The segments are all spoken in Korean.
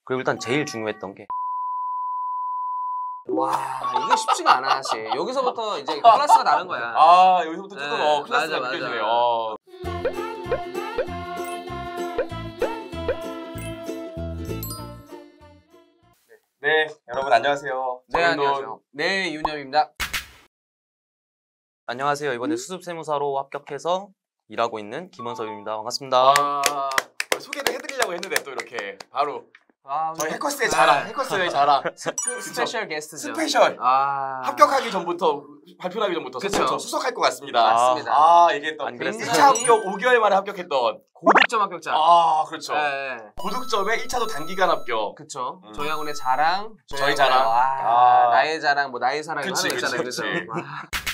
그리고 일단 제일 중요했던 게 와, 이게 쉽지가 않아 사실. 여기서부터 이제 클래스가 나는 거야. 아, 여기서부터 조금 네, 클래스가 맞아. 느껴지네요. 네, 여러분 안녕하세요. 네, 저희도 안녕하세요. 네, 윤엽입니다. 안녕하세요. 이번에 수습세무사로 합격해서 일하고 있는 김원섭입니다. 반갑습니다. 아, 소개를 해드리려고 했는데 또 이렇게 바로 저희 해커스의 네. 자랑, 해커스의 자랑. 스페셜 게스트죠. 스페셜. 아, 합격하기 전부터, 발표하기 전부터 그쵸. 수석할 것 같습니다. 맞습니다. 아, 이게 또 안 그랬어요. 1차 합격 5개월 만에 합격했던. 고득점 합격자. 아, 그렇죠. 네, 고득점에 1차도 단기간 합격. 그쵸. 저희 학원의 자랑, 저희 자랑. 아, 나의 자랑, 뭐 나의 사랑 그치, 하는 거 있잖아요, 그치, 그죠? 그치.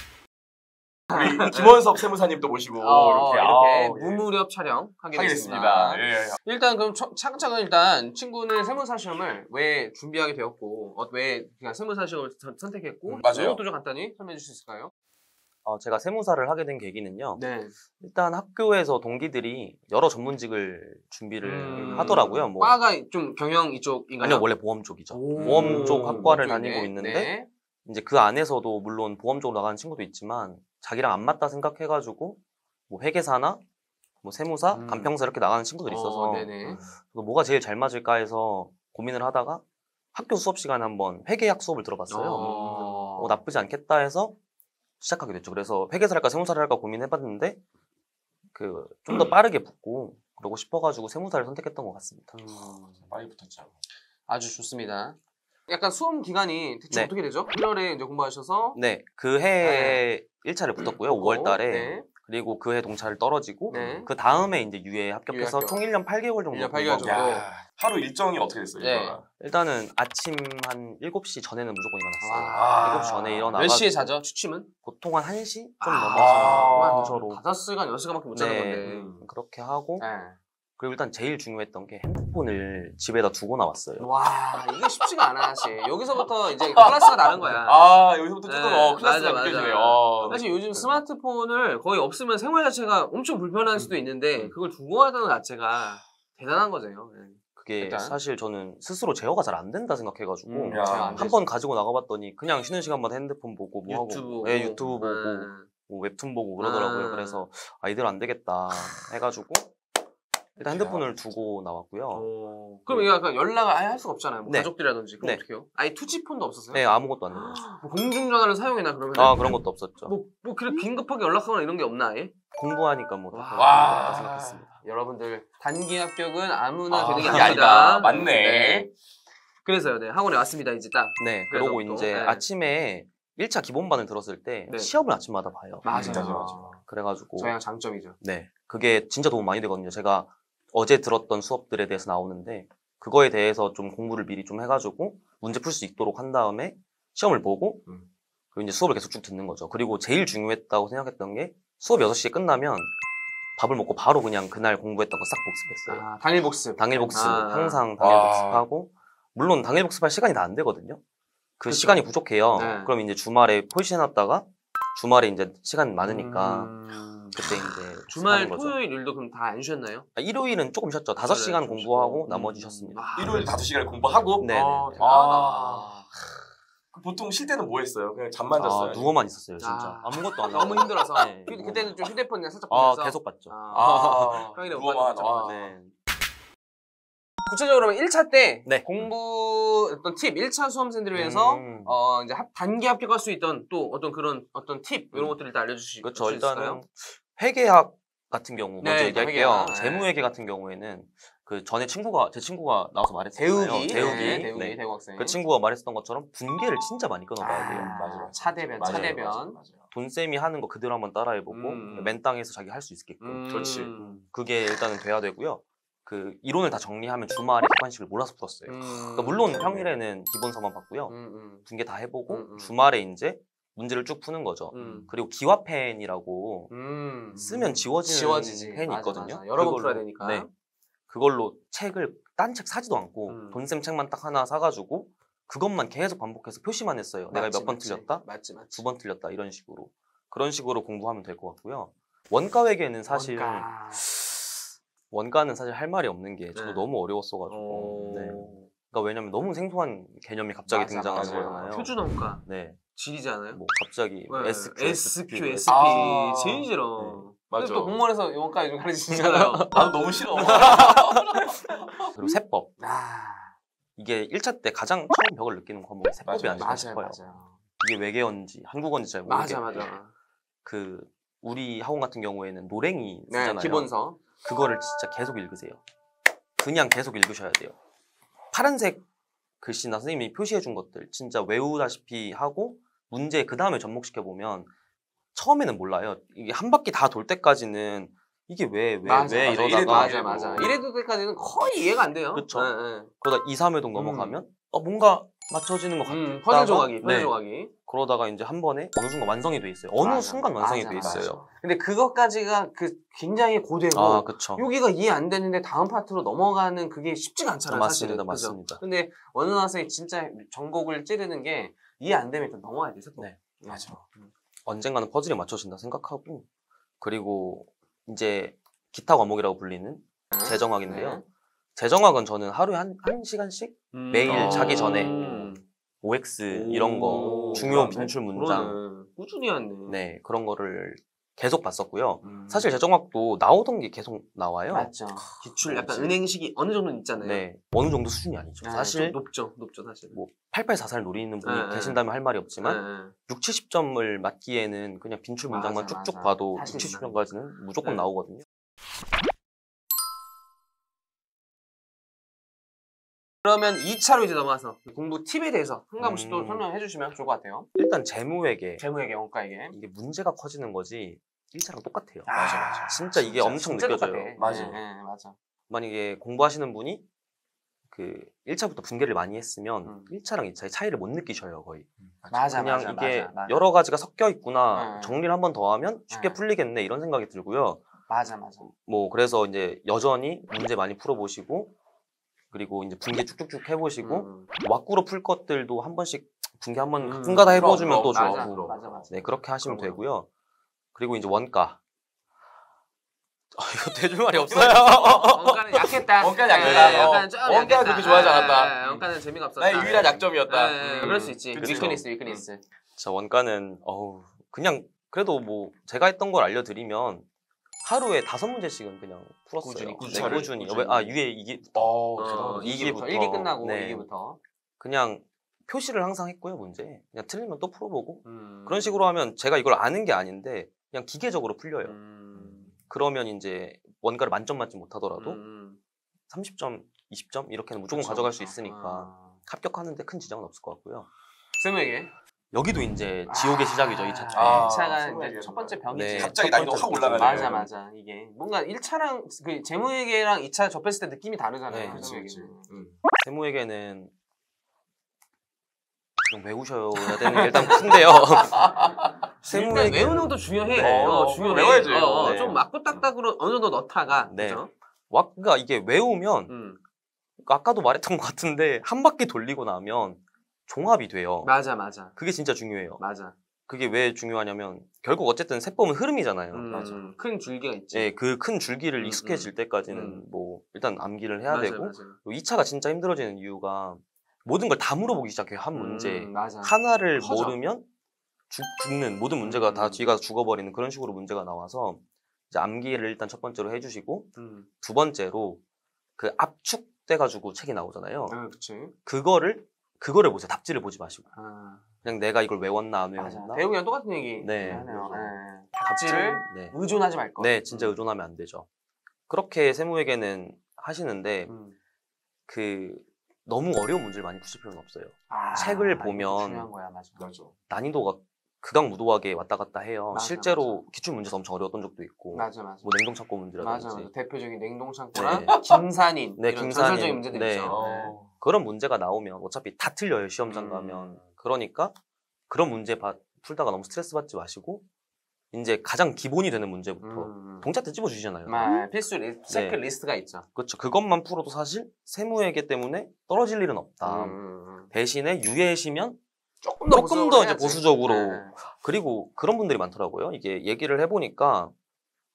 우리 김원섭 세무사님도 모시고 이렇게 예. 무무렵 촬영하게 하게 됐습니다. 됐습니다. 예. 일단 그럼 차근차근 일단 친구는 세무사 시험을 왜 준비하게 되었고, 왜 그냥 세무사 시험을 선택했고, 맞아요. 이것도 좀 간단히 설명해 주실 수 있을까요? 제가 세무사를 하게 된 계기는요. 네. 일단 학교에서 동기들이 여러 전문직을 준비를 하더라고요. 뭐 과가 좀 경영 이쪽인가요? 아니요, 원래 보험 쪽이죠. 오, 보험 쪽 학과를 이쪽이네. 다니고 있는데 네. 이제 그 안에서도 물론 보험 쪽으로 나가는 친구도 있지만 자기랑 안 맞다 생각해가지고 뭐 회계사나 뭐 세무사, 간평사 이렇게 나가는 친구들이 있어서 네네. 뭐가 제일 잘 맞을까 해서 고민을 하다가 학교 수업 시간에 한번 회계학 수업을 들어봤어요. 나쁘지 않겠다 해서 시작하게 됐죠. 그래서 회계사를 할까 세무사를 할까 고민해봤는데 좀 더 빠르게 붙고 그러고 싶어가지고 세무사를 선택했던 것 같습니다. 많이 붙었죠. 아주 좋습니다. 약간 수험 기간이 대충 네. 어떻게 되죠? 1월에 이제 공부하셔서 네, 그 해에 1차를 붙었고요. 5월 달에. 네. 그리고 그 해 동차를 떨어지고 네. 그 다음에 이제 유예 합격해서 유예 합격. 총 1년 8개월 정도 1년 8개월 공부하고. 정도. 야, 하루 일정이 어떻게 됐어요? 네. 이거가? 일단은 아침 한 7시 전에는 무조건 일어났어요. 아. 7시 전에 일어나서 몇 시에 자죠? 취침은? 보통 한 1시 좀 아. 넘어서 근처로 5시간, 6시간밖에 못 자는 네. 건데. 그렇게 하고 네. 그리고 일단 제일 중요했던 게 핸드폰을 집에다 두고 나왔어요. 와, 이게 쉽지가 않아 사실. 여기서부터 이제 클래스가 나는 거야. 아, 여기서부터 조금 네, 클래스가 맞아. 느껴지네요. 사실 요즘 스마트폰을 거의 없으면 생활 자체가 엄청 불편할 수도 있는데 그걸 두고 가다는 자체가 대단한 거죠. 네. 그게 일단. 사실 저는 스스로 제어가 잘 안 된다 생각해가지고 야. 제가 안 한 번 가지고 나가봤더니 그냥 쉬는 시간마다 핸드폰 보고 뭐 유튜브 하고 유튜브 보고 네. 뭐 웹툰 보고 그러더라고요. 아. 그래서 이대로 안 되겠다 해가지고 일단 핸드폰을 두고 나왔고요. 그럼 이거 약간 연락을 아예 할 수가 없잖아요. 뭐 네. 가족들이라든지. 그럼 네. 어떻게 해요? 아예 투지폰도 없었어요? 네, 아무것도 안 되고 뭐 공중전화를 사용해나 그러면? 그런 것도 없었죠. 뭐 그래 긴급하게 연락하거나 이런 게 없나 아예? 공부하니까 뭐 와. 다 생각했습니다. 여러분들 단기 합격은 아무나 되는 게 그게 아니다. 아니다. 맞네. 그래서요, 네 학원에 왔습니다 이제 딱. 네, 그래서 그러고 또, 이제 네. 아침에 1차 기본반을 들었을 때 네. 시험을 아침마다 봐요. 맞아요. 맞아. 그래가지고 저희랑 장점이죠. 네, 그게 진짜 도움 많이 되거든요. 제가 어제 들었던 수업들에 대해서 나오는데 그거에 대해서 좀 공부를 미리 좀 해가지고 문제 풀 수 있도록 한 다음에 시험을 보고 그리고 이제 수업을 계속 쭉 듣는 거죠. 그리고 제일 중요했다고 생각했던 게 수업 6시에 끝나면 밥을 먹고 바로 그냥 그날 공부했던 거 싹 복습했어요. 아, 당일 복습. 당일 복습, 아. 항상 당일 와. 복습하고 물론 당일 복습할 시간이 다 안 되거든요. 그 그쵸. 시간이 부족해요. 네. 그럼 이제 주말에 포지션해놨다가 주말에 이제 시간 많으니까 그때 이제 주말, 하는 거죠. 토요일, 일도 그럼 다 안 쉬었나요? 일요일은 조금 쉬었죠. 5시간 맞아요. 공부하고 좀 나머지 쉬고. 쉬었습니다. 일요일 5시간을 공부하고? 네. 대단하다. 보통 쉴 때는 뭐 했어요? 그냥 잠만 잤어요? 누워만 있었어요, 진짜. 아. 아무것도 안 너무 하고. 힘들어서. 네. 그때는 좀 휴대폰이나 살짝 보면서. 계속 봤죠. 평일에 누워만. 오빠도 네. 구체적으로 1차 때 네. 공부했던 팁, 1차 수험생들을 위해서 이제 단기 합격할 수 있던 또 어떤 팁 이런 것들을 일단 알려주실 그렇죠. 수 있을까요? 일단은 회계학 같은 경우 먼저 네, 얘기할게요. 회계학. 네. 재무회계 같은 경우에는 그 전에 제 친구가 나와서 말했잖아요. 대우기, 대우기. 네, 대우 학생. 그 친구가 말했던 것처럼 분계를 진짜 많이 끊어봐야 돼요. 맞아요. 차대변, 맞아요. 차대변. 맞아요. 돈쌤이 하는 거 그대로 한번 따라해보고 맨 땅에서 자기 할 수 있게끔. 그렇지. 그게 일단은 돼야 되고요. 그 이론을 다 정리하면 주말에 객관식을 몰아서 풀었어요. 그러니까 물론 평일에는 기본서만 봤고요. 분계 다 해보고 주말에 이제 문제를 쭉 푸는 거죠. 그리고 기와펜이라고 쓰면 지워지는 펜이 있거든요. 맞아. 여러 번 풀어야 되니까. 네. 그걸로 책을 딴 책 사지도 않고 돈쌤 책만 딱 하나 사가지고 그것만 계속 반복해서 표시만 했어요. 내가 몇 번 틀렸다? 맞지. 2번 틀렸다. 이런 식으로. 그런 식으로 공부하면 될 것 같고요. 원가 회계는 사실 원가는 사실 할 말이 없는 게 저도 네. 너무 어려웠어가지고 네. 그러니까 왜냐면 너무 생소한 개념이 갑자기 맞아, 등장하는 맞아요. 거잖아요. 표준어가 네. 질이잖아요. 뭐 갑자기 네. SQ, SQ, 네. SP 아. 제일 싫어. 맞아. 근데 또 공무원에서 용어까지 좀 가르치시잖아요. 나도 너무 싫어. 그리고 세법. 아, 이게 1차 때 가장 처음 벽을 느끼는 과목이 세법이 맞아요. 아닐까 맞아요, 싶어요. 맞아요. 이게 외계어인지 한국어인지 잘 모르겠고 맞아. 그 우리 학원 같은 경우에는 노랭이 네, 쓰잖아요. 기본서. 그거를 진짜 계속 읽으세요. 그냥 계속 읽으셔야 돼요. 파란색 글씨나 선생님이 표시해 준 것들 진짜 외우다시피 하고 문제 그 다음에 접목시켜보면 처음에는 몰라요. 이게 한 바퀴 다 돌 때까지는 이게 왜 맞아. 이러다가 맞아. 이래도 때까지는 거의 이해가 안 돼요. 그쵸. 네. 그러다 2, 3회동 넘어가면 뭔가 맞춰지는 것 같다. 퍼즐 조각이. 네. 그러다가 이제 한 번에 어느 순간 완성이 돼 있어요. 어느 순간 완성이 돼 있어요. 근데 그것까지가 굉장히 고되고 그쵸. 여기가 이해 안 되는데 다음 파트로 넘어가는 그게 쉽지가 않잖아요. 맞습니다, 사실은. 맞습니다. 그죠? 근데 원어학생이 진짜 전곡을 찌르는 게 이해 안 되면 일단 넘어가야 돼서. 네. 맞아. 언젠가는 퍼즐에 맞춰진다 생각하고 그리고 이제 기타 과목이라고 불리는 재정학인데요. 네. 재정학은 저는 하루에 한 시간씩 매일 자기 전에 OX 이런 거 중요 빈출 문장 그러네. 꾸준히 하네. 네 그런 거를 계속 봤었고요. 사실 재정학도 나오던 게 계속 나와요. 맞죠. 기출 약간 그렇지. 은행식이 어느 정도는 있잖아요. 네 어느 정도 수준이 아니죠. 사실 좀 높죠 사실. 뭐 8844를 노리는 분이 네, 계신다면 할 말이 없지만 6, 70점을 맞기에는 그냥 빈출 문장만 맞아, 쭉쭉 맞아. 봐도 6, 사실 70점까지는 무조건 네. 나오거든요. 그러면 2차로 이제 넘어가서 공부 팁에 대해서 한 가지씩 또 설명해 주시면 좋을 것 같아요. 일단 재무회계 재무회계, 원가회계. 이게 문제가 커지는 거지 1차랑 똑같아요. 맞아. 진짜 이게 엄청 진짜 느껴져요. 똑같아. 맞아. 네, 맞아. 만약에 공부하시는 분이 그 1차부터 분개를 많이 했으면 1차랑 2차의 차이를 못 느끼셔요, 거의. 그냥 이게 여러 가지가 섞여 있구나. 정리를 한 번 더 하면 쉽게 풀리겠네 이런 생각이 들고요. 맞아. 뭐 그래서 이제 여전히 문제 많이 풀어보시고 그리고 이제 분개 쭉쭉쭉 해보시고 왁구로 풀 것들도 한 번씩 분개 한 번 가끔가다 해보시면 또 좋고 맞아. 네 그렇게 하시면 되고요. 그리고 이제 원가 이거 대줄 말이 없어요. 원가는 약했다. 원가는 약했다. 네, 약간 좀 원가는 약했다. 그렇게 좋아하지 않았다. 원가는 재미가 없었다. 나의 유일한 약점이었다. 그럴 수 있지. 그치. 위크니스. 자 원가는 그냥 그래도 뭐 제가 했던 걸 알려드리면 하루에 5문제씩은 그냥 풀었어요. 꾸준히. 위에 이게 대단하다. 2기부터 1기 끝나고 네. 2기부터. 그냥 표시를 항상 했고요, 문제. 그냥 틀리면 또 풀어보고 그런 식으로 하면 제가 이걸 아는 게 아닌데 그냥 기계적으로 풀려요. 그러면 이제 원가를 만점 맞지 못하더라도 30점, 20점 이렇게는 무조건 가져갈 수 있으니까 합격하는데 큰 지장은 없을 것 같고요. 세무회계. 여기도 이제 지옥의 시작이죠, 2차 때. 2차가 이제 첫 번째 벽이지. 네, 갑자기 첫 난이도가 번째 확 올라가네. 맞아. 이게 뭔가 1차랑 그 재무회계랑 2차 접했을 때 느낌이 다르잖아요. 네, 그치. 세무회계는 좀 외우셔야 되는 게 일단 큰데요. 일단 외우는 것도 중요해. 네. 중요해. 외워야지. 네. 좀 맞고딱딱으로 어느 정도 넣다가. 네. 그죠? 그러니까 이게 외우면 아까도 말했던 것 같은데 한 바퀴 돌리고 나면 종합이 돼요. 맞아. 그게 진짜 중요해요. 맞아. 그게 왜 중요하냐면 결국 어쨌든 세법은 흐름이잖아요. 맞아. 큰 줄기가 있지. 네, 그 큰 줄기를 익숙해질 때까지는 뭐 일단 암기를 해야 되고 맞아. 2차가 진짜 힘들어지는 이유가 모든 걸 다 물어보기 시작해요. 한 문제 맞아. 하나를 커져. 모르면 죽는 모든 문제가 다 뒤가 죽어버리는 그런 식으로 문제가 나와서 이제 암기를 일단 첫 번째로 해주시고 두 번째로 그 압축돼가지고 책이 나오잖아요. 그치. 그거를 보세요. 답지를 보지 마시고 그냥 내가 이걸 외웠나 안 맞아. 외웠나. 배우기랑 똑같은 얘기 네. 하네요. 답지를 의존하지 말 거. 네, 진짜 의존하면 안 되죠. 그렇게 세무회계는 하시는데 그 너무 어려운 문제를 많이 푸실 필요는 없어요. 책을 보면 중요한 거야, 맞아. 난이도가 극악무도하게 왔다 갔다 해요. 맞아, 실제로 기출 문제에서 엄청 어려웠던 적도 있고 맞아. 뭐 냉동창고 문제라든지 맞아. 대표적인 냉동창고랑 네. 김산인 네, 이런 김산인. 전설적인 문제들 네. 있죠. 그런 문제가 나오면 어차피 다 틀려요. 시험장 가면. 그러니까 그런 문제 풀다가 너무 스트레스 받지 마시고 이제 가장 기본이 되는 문제부터 동작 때 집어주시잖아요. 필수 체크리스트가 있죠. 그렇죠. 그것만 풀어도 사실 세무회계 때문에 떨어질 일은 없다. 대신에 유예시면 조금 더 이제 보수적으로. 그리고 그런 분들이 많더라고요. 이게 얘기를 해보니까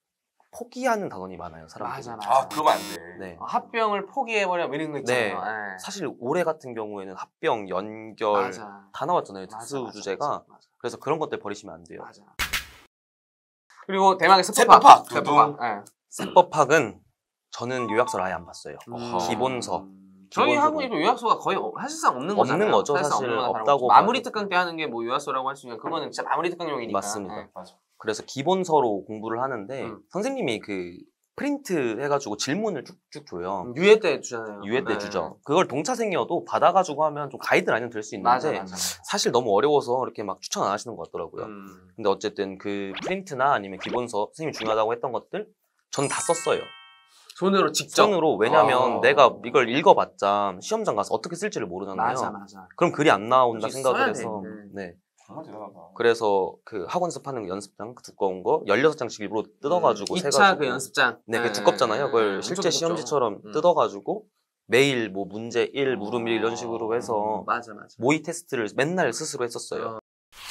포기하는 단원이 많아요, 사람들이. 맞아. 아 그러면 안 돼. 네. 합병을 포기해버려 이런 거 있잖아요. 네. 사실 올해 같은 경우에는 합병, 연결 맞아. 다 나왔잖아요, 맞아, 특수 맞아, 주제가. 맞아. 그래서 그런 것들 버리시면 안 돼요. 맞아. 그리고 대망의 세법학. 세법학. 네. 세법학은 저는 요약서를 아예 안 봤어요. 기본서. 저희 기본서로. 학원에도 요약서가 거의 사실상 없는 거잖아요. 없는 거죠, 사실상 사실. 없는 거나 없다고 다름없죠. 마무리 봐도. 특강 때 하는 게 뭐 요약서라고 할 수 있는 그거는 진짜 마무리 특강용이니까. 맞습니다. 네. 맞아. 그래서 기본서로 공부를 하는데 음. 선생님이 그 프린트 해가지고 질문을 쭉쭉 줘요. 유예 때 주잖아요. 유예 때 네. 주죠. 그걸 동차생이어도 받아가지고 하면 좀 가이드 라인은 될 수 있는데 맞아. 사실 너무 어려워서 이렇게 막 추천 안 하시는 것 같더라고요. 음. 근데 어쨌든 그 프린트나 아니면 기본서 선생님이 중요하다고 했던 것들 저는 다 썼어요. 손으로 직접. 손으로. 왜냐면 아. 내가 이걸 읽어봤자 시험장 가서 어떻게 쓸지를 모르잖아요. 맞아. 그럼 글이 안 나온다 그치, 생각을 써야 해서 돼. 네. 정말 대단하다. 그래서 그 학원에서 파는 그 연습장 그 두꺼운 거 16장씩 일부러 뜯어가지고 2차 세가지고 그 연습장. 네, 그 두껍잖아요. 그걸 엄청 실제 두껍죠. 시험지처럼 음. 뜯어가지고 매일 뭐 문제 1, 물음 1 이런 식으로 해서 맞아. 모의 테스트를 맨날 스스로 했었어요.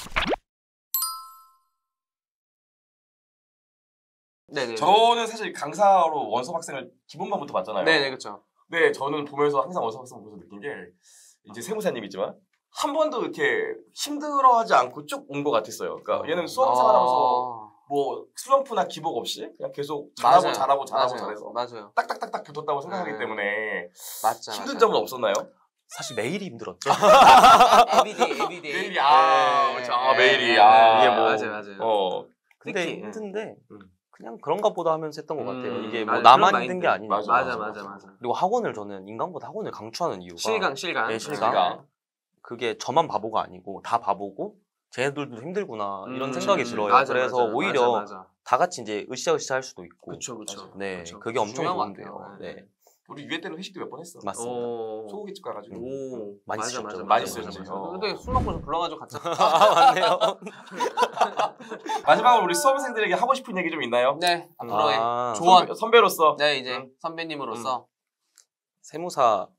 네네. 저는 사실 강사로 원서 학생을 기본반부터 봤잖아요. 네네 그렇죠. 네, 저는 보면서 항상 원서 학생 보면서 느낀 게 이제 세무사님이지만 한 번도 이렇게 힘들어하지 않고 쭉 온 것 같았어요. 그러니까 얘는 수험 생활하면서 뭐 슬럼프나 기복 없이 그냥 계속 잘하고 잘해서 맞아요. 딱딱딱딱 붙었다고 생각하기 네. 때문에 맞죠. 힘든 점은 없었나요? 사실 매일이 힘들었죠. 에비데이. 매일이 매일이 이게 뭐 맞아요. 근데 특히, 힘든데 음. 그냥 그런가 보다 하면서 했던 것 같아요. 이게 뭐 맞아, 나만 그런 힘든 게 마인드. 아니니까. 맞아. 그리고 학원을 저는 인강보다 학원을 강추하는 이유가 실강. 네, 실강. 그게 저만 바보가 아니고 다 바보고 쟤네들도 힘들구나 이런 생각이 들어요. 맞아, 그래서 맞아. 오히려 맞아. 다 같이 이제 으쌰으쌰 할 수도 있고. 그쵸. 네, 그쵸. 그게 엄청 중요한 것 좋은데요. 같아요. 네, 우리 유예 때는 회식도 몇 번 했어. 맞습니다. 소고기집 가가지고. 오, 많이 맞아. 쓰셨죠. 많이 쓰였지. 근데 술 먹고서 불러가지고 같이. 맞네요. 마지막으로 우리 수험생들에게 하고 싶은 얘기 좀 있나요? 네, 앞으로의 아, 조언. 선배로서. 네, 이제 선배님으로서. 세무사.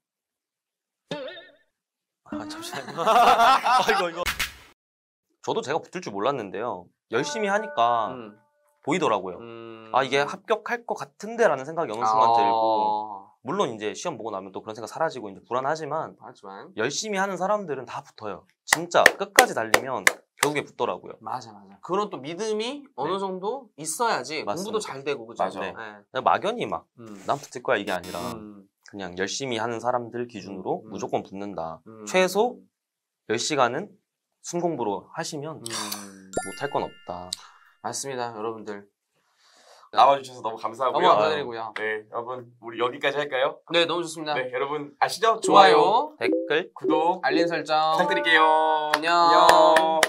잠시만요. 이거. 저도 제가 붙을 줄 몰랐는데요. 열심히 하니까 보이더라고요. 아, 이게 합격할 것 같은데라는 생각이 어느 순간 들고, 물론 이제 시험 보고 나면 또 그런 생각 사라지고 이제 불안하지만 열심히 하는 사람들은 다 붙어요. 진짜 끝까지 달리면 결국에 붙더라고요. 맞아. 그런 또 믿음이 어느 정도 있어야지 맞습니다. 공부도 잘 되고 그죠? 맞아. 네. 그냥 막연히 막 난 음. 붙을 거야 이게 아니라 그냥 열심히 하는 사람들 기준으로 음. 무조건 붙는다. 최소 10시간은 순공부로 하시면 못할 건 없다. 맞습니다, 여러분들. 나와주셔서 너무 감사하고요. 너무 감사드리고요. 네, 여러분 우리 여기까지 할까요? 네, 너무 좋습니다. 네, 여러분 아시죠? 좋아요, 댓글 구독 알림 설정 부탁드릴게요. 안녕.